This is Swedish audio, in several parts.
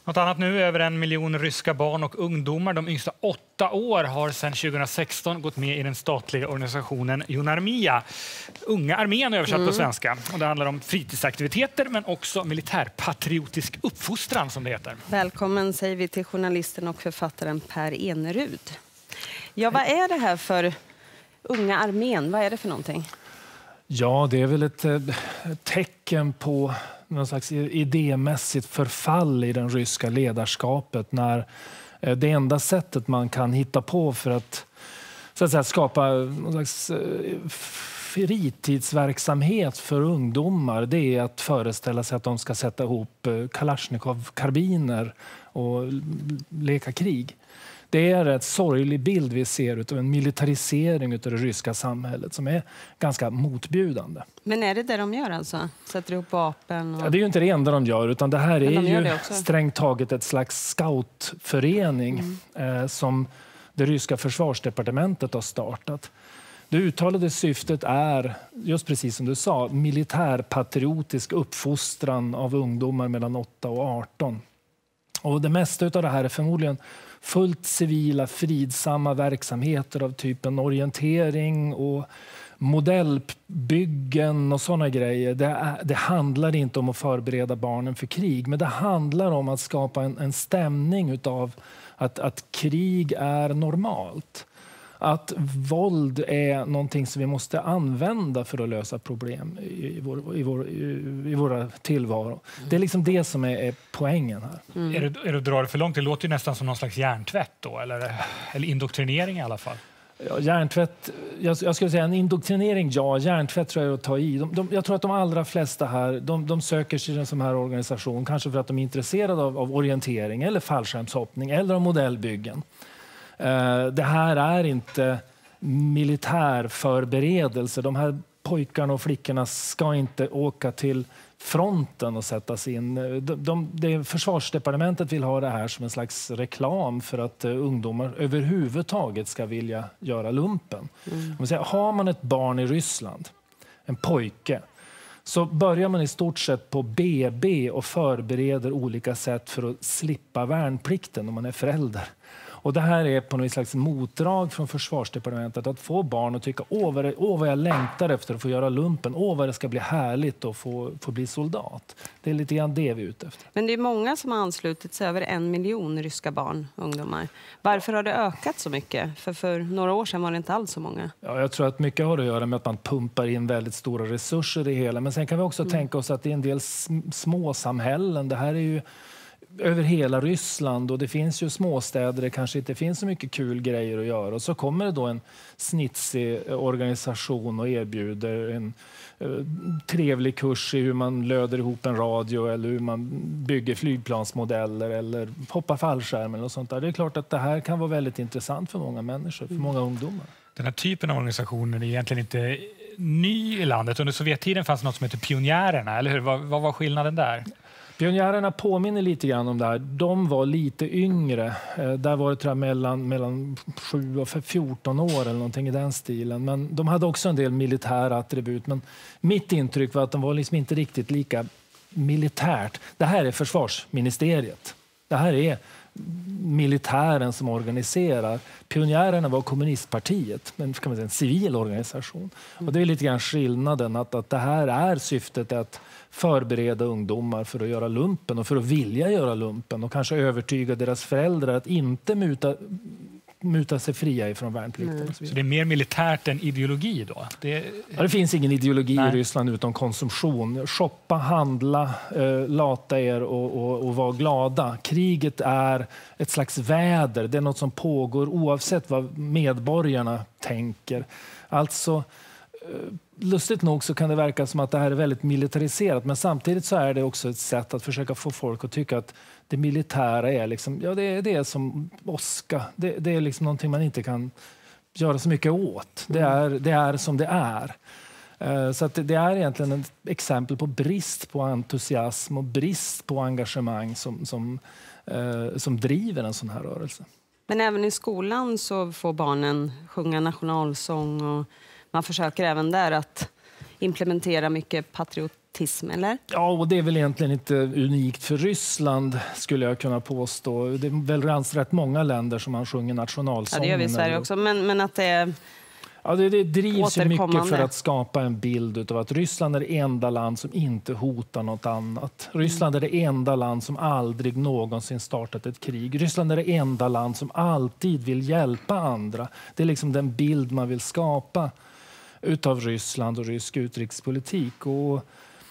Något annat nu, över 1 miljon ryska barn och ungdomar, de yngsta 8 år, har sedan 2016 gått med i den statliga organisationen Junarmia. Unga armén översatt på svenska. Och det handlar om fritidsaktiviteter men också militärpatriotisk uppfostran som det heter. Välkommen säger vi till journalisten och författaren Per Enerud. Ja, vad är det här för Unga armén? Vad är det för någonting? Ja, det är väl ett tecken på någon slags idémässigt förfall i den ryska ledarskapet, när det enda sättet man kan hitta på för att, så att säga, skapa någon slags fritidsverksamhet för ungdomar, det är att föreställa sig att de ska sätta ihop Kalashnikov-karbiner och leka krig. Det är en sorglig bild vi ser av en militarisering av det ryska samhället som är ganska motbjudande. Men är det de gör alltså? Sätter ihop vapen? Och... Ja, det är ju inte det enda de gör, utan det här är ju strängt taget ett slags scoutförening som det ryska försvarsdepartementet har startat. Det uttalade syftet är, just precis som du sa, militärpatriotisk uppfostran av ungdomar mellan 8 och 18. Och det mesta av det här är förmodligen fullt civila, fridsamma verksamheter av typen orientering och modellbyggen och sådana grejer. Det handlar inte om att förbereda barnen för krig, men det handlar om att skapa en stämning av att krig är normalt. Att våld är någonting som vi måste använda för att lösa problem i våra tillvaro. Det är liksom det som är poängen här. Är det att dra det för långt? Det låter ju nästan som någon slags hjärntvätt då, eller indoktrinering i alla fall. Ja, hjärntvätt, jag skulle säga en indoktrinering, ja. Hjärntvätt tror jag att ta i. Jag tror att de allra flesta här, de söker sig till en sån här organisation, kanske för att de är intresserade av orientering eller fallskärmshoppning eller av modellbyggen. Det här är inte militärförberedelse. De här pojkarna och flickorna ska inte åka till fronten och sättas in. Försvarsdepartementet vill ha det här som en slags reklam för att ungdomar överhuvudtaget ska vilja göra lumpen. Har man ett barn i Ryssland, en pojke, så börjar man i stort sett på BB och förbereder olika sätt för att slippa värnplikten om man är förälder. Och det här är på något slags motdrag från försvarsdepartementet att få barn att tycka vad jag längtar efter att få göra lumpen. Vad det ska bli härligt att få bli soldat. Det är lite grann det vi är ute efter. Men det är många som har anslutit sig, över 1 miljon ryska barn, ungdomar. Varför har det ökat så mycket? För några år sedan var det inte alls så många. Ja, jag tror att mycket har att göra med att man pumpar in väldigt stora resurser i det hela. Men sen kan vi också tänka oss att det är en del små samhällen. Det här är ju över hela Ryssland, och det finns ju småstäder där det kanske inte finns så mycket kul grejer att göra. Och så kommer det då en snitsig organisation och erbjuder en trevlig kurs i hur man löder ihop en radio eller hur man bygger flygplansmodeller eller hoppar fallskärm eller sånt där. Det är klart att det här kan vara väldigt intressant för många människor, för många ungdomar. Den här typen av organisationer är egentligen inte ny i landet. Under Sovjettiden fanns något som heter pionjärerna, eller hur? Vad var skillnaden där? Pionjärerna påminner lite grann om det här. De var lite yngre. Där var det tror jag, mellan 7 och 14 år eller någonting i den stilen. Men de hade också en del militära attribut. Men mitt intryck var att de var liksom inte riktigt lika militärt. Det här är försvarsministeriet. Det här är militären som organiserar. Pionjärerna var kommunistpartiet, men kan man säga en civil organisation. Och det är lite grann skillnaden att det här är syftet att förbereda ungdomar för att göra lumpen och för att vilja göra lumpen och kanske övertyga deras föräldrar att inte muta sig fria ifrån värnplikten. Så det är mer militärt än ideologi då? Det finns ingen ideologi i Ryssland utan konsumtion. Shoppa, handla, lata er och vara glada. Kriget är ett slags väder. Det är något som pågår oavsett vad medborgarna tänker. Alltså, lustigt nog så kan det verka som att det här är väldigt militariserat, men samtidigt så är det också ett sätt att försöka få folk att tycka att det militära är liksom, ja, det är som åska. Det är liksom någonting man inte kan göra så mycket åt. Det är som det är. Så att det är egentligen ett exempel på brist på entusiasm och brist på engagemang som driver en sån här rörelse. Men även i skolan så får barnen sjunga nationalsång och man försöker även där att implementera mycket patriotism, eller? Ja, och det är väl egentligen inte unikt för Ryssland, skulle jag kunna påstå. Det är väl rätt många länder som man sjunger nationalsången. Ja, det gör vi i Sverige också, men att det är... Ja, det drivs ju mycket för att skapa en bild av att Ryssland är det enda land som inte hotar något annat. Ryssland är det enda land som aldrig någonsin startat ett krig. Ryssland är det enda land som alltid vill hjälpa andra. Det är liksom den bild man vill skapa utav Ryssland och rysk utrikespolitik. Och,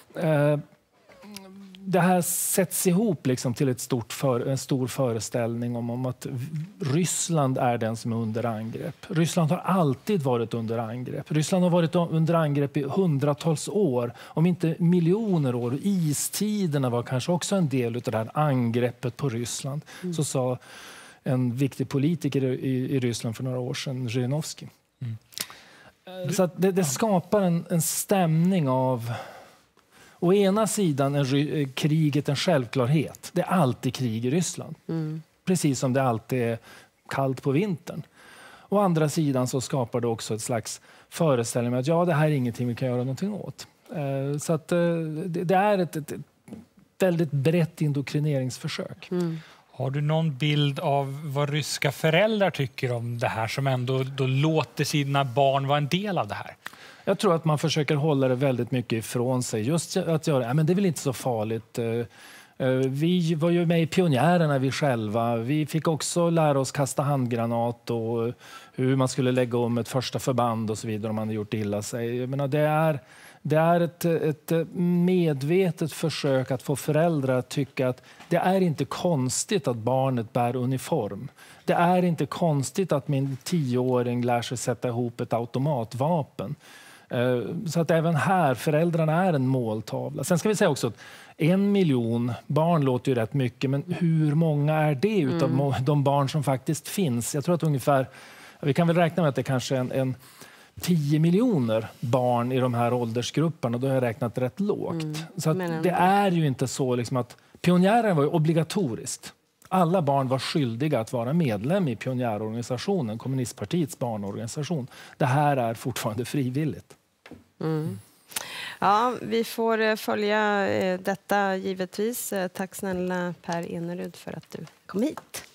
det här sätts ihop liksom till en stor föreställning om att Ryssland är den som är under angrepp. Ryssland har alltid varit under angrepp. Ryssland har varit under angrepp i hundratals år, om inte miljoner år. Istiderna var kanske också en del av det här angreppet på Ryssland. Så sa en viktig politiker i Ryssland för några år sedan, Zhirinovskij. Så att det skapar en stämning av... Å ena sidan är kriget en självklarhet. Det är alltid krig i Ryssland. Precis som det alltid är kallt på vintern. Å andra sidan så skapar det också ett slags föreställning med att det här är ingenting vi kan göra någonting åt. Så att det är ett väldigt brett indoktrineringsförsök. Har du någon bild av vad ryska föräldrar tycker om det här som ändå då låter sina barn vara en del av det här? Jag tror att man försöker hålla det väldigt mycket ifrån sig. Just att göra, men det är väl inte så farligt. Vi var ju med i pionjärerna vi själva. Vi fick också lära oss kasta handgranat och hur man skulle lägga om ett första förband och så vidare om man hade gjort illa sig. Jag menar, det är ett medvetet försök att få föräldrar att tycka att det är inte konstigt att barnet bär uniform. Det är inte konstigt att min 10-åring lär sig sätta ihop ett automatvapen. Så att även här, föräldrarna är en måltavla. Sen ska vi säga också att 1 miljon barn låter ju rätt mycket, men hur många är det utav de barn som faktiskt finns? Jag tror att ungefär, vi kan väl räkna med att det kanske är en 10 miljoner barn i de här åldersgrupperna, då har jag räknat rätt lågt. Så att det är ju inte så liksom att pionjären var ju obligatoriskt. Alla barn var skyldiga att vara medlem i pionjärorganisationen, kommunistpartiets barnorganisation. Det här är fortfarande frivilligt. Ja, vi får följa detta givetvis. Tack snälla Per Enerud för att du kom hit.